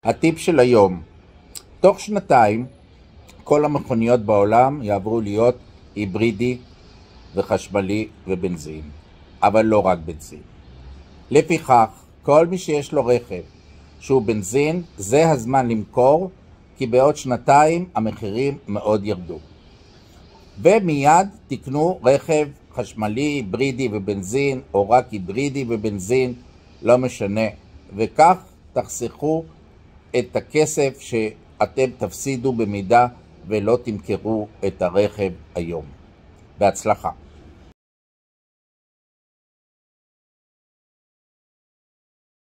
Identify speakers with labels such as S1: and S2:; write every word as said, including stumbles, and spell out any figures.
S1: הטיפ של היום: תוך שנתיים כל המכוניות בעולם יעברו להיות היברידי וחשמלי ובנזין, אבל לא רק בנזין. לפיכך, כל מי שיש לו רכב שהוא בנזין, זה הזמן למכור, כי בעוד שנתיים המחירים מאוד ירדו. ומיד תקנו רכב חשמלי, היברידי ובנזין, או רק היברידי ובנזין, לא משנה, וכך תחסכו את הכסף שאתם תפסידו במידה ולא תמכרו את הרכב היום. בהצלחה.